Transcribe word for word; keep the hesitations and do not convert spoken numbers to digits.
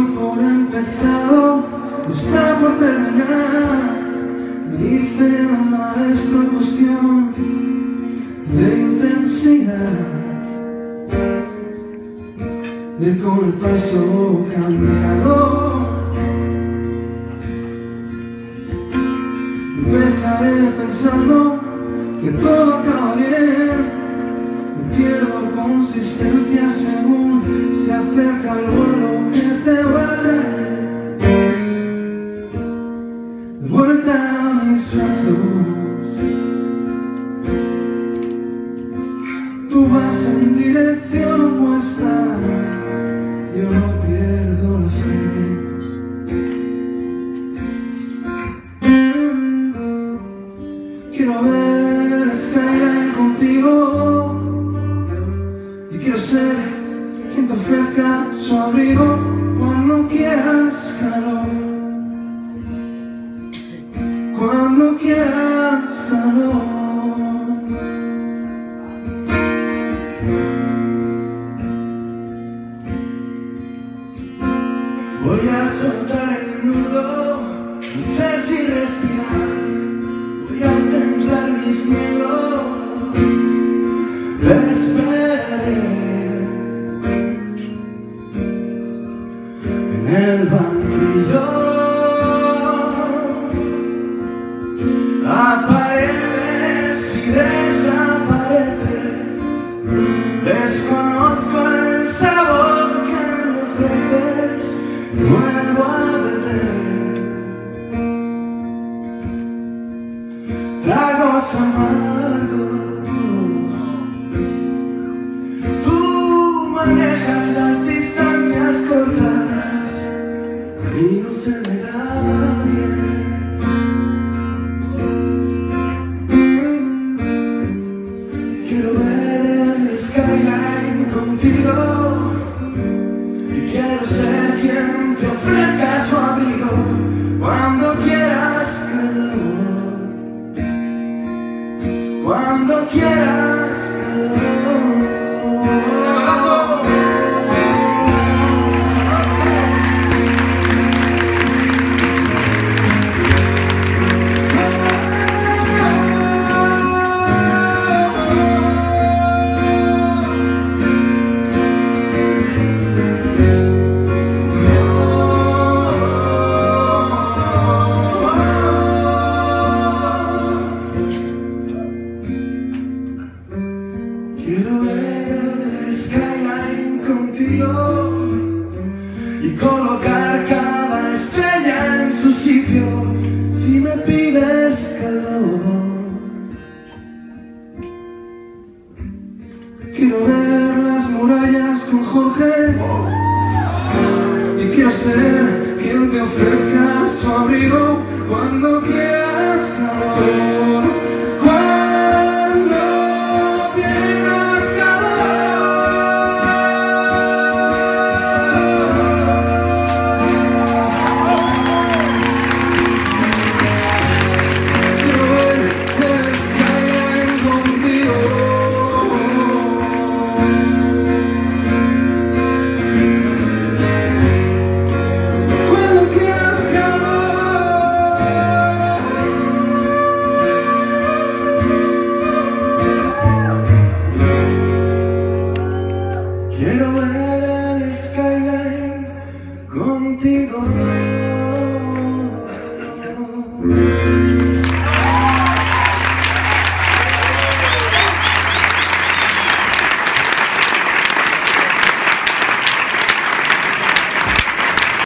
por empezado, está por terminar. Dice el maestro, cuestión de intensidad, de ir con el paso cambiado. Empezaré pensando que todo acaba bien, pierdo consistencia según se acerca el vuelo que te va a traer de vuelta a mis brazos. Tú vas en dirección opuesta, yo no pierdo la fe. Quiero ver el skyline contigo y quiero ser quien te ofrezca su abrigo cuando quieras calor, cuando quieras calor. Voy a soltar el nudo, no sé si respirar. Voy a templar mis miedos, te esperaré en el banquillo. Apareces y desapareces, desconozco el sabor que me ofreces, vuelvo a beber tragos amargos. Tú manejas las distancias cortas, a mí no se me da bien. Quiero ver el skyline contigo y quiero ser quien te ofrezca su abrigo cuando quieras calor, cuando quieras calor. Quiero ver el skyline contigo y colocar cada estrella en su sitio si me pides calor. Quiero ver las murallas con Jorge y quiero ser quien te ofrezca su abrigo cuando quieras calor, cuando quieras calor. Quiero ver el skyline contigo cuando quieras calor. Quiero ver el skyline contigo.